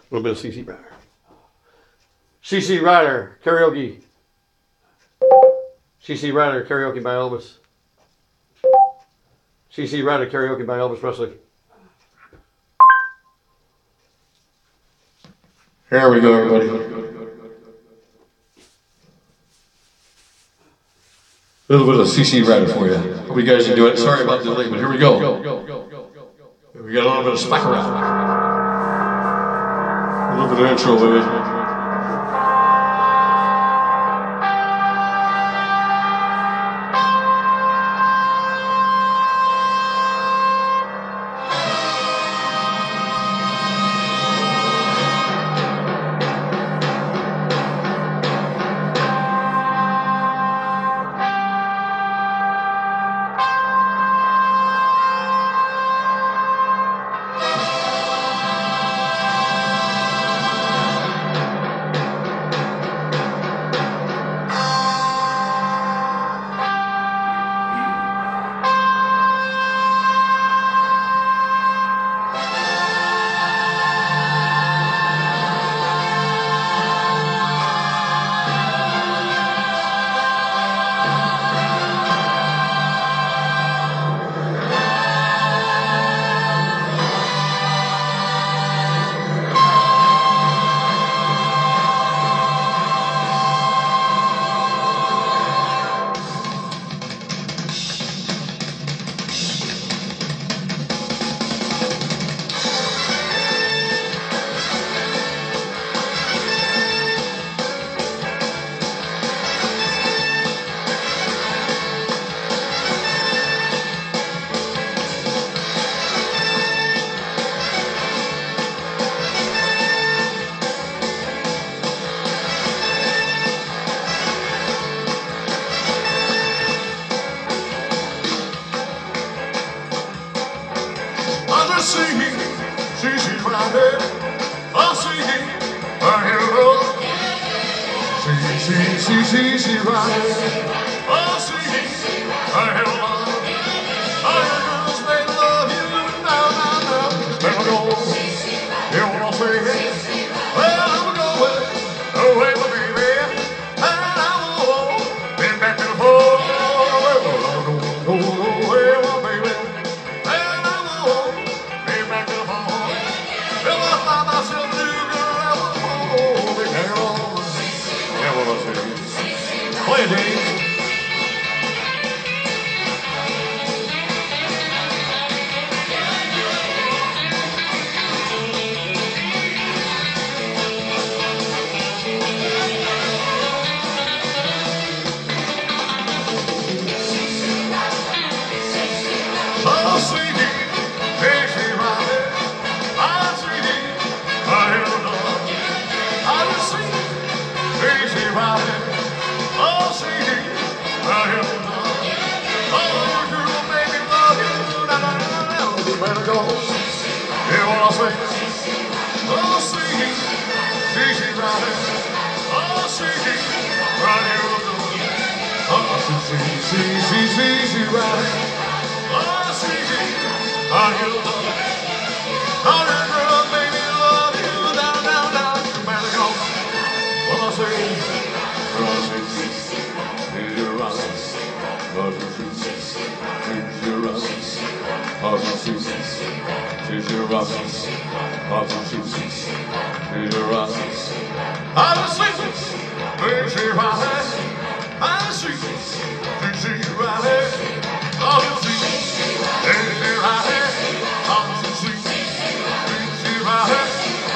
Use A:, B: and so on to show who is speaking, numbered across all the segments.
A: A little bit of CC Rider. CC Rider, karaoke. CC Rider, karaoke by Elvis. CC Rider, karaoke by Elvis Presley.
B: Here we go, everybody. A little bit of CC Rider for you. Hope you guys enjoy it. Sorry about the delay, but here we go. We got a little bit of smack around. A little bit of intro, baby.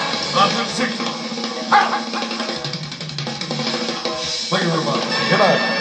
B: Thank you very much. Good night.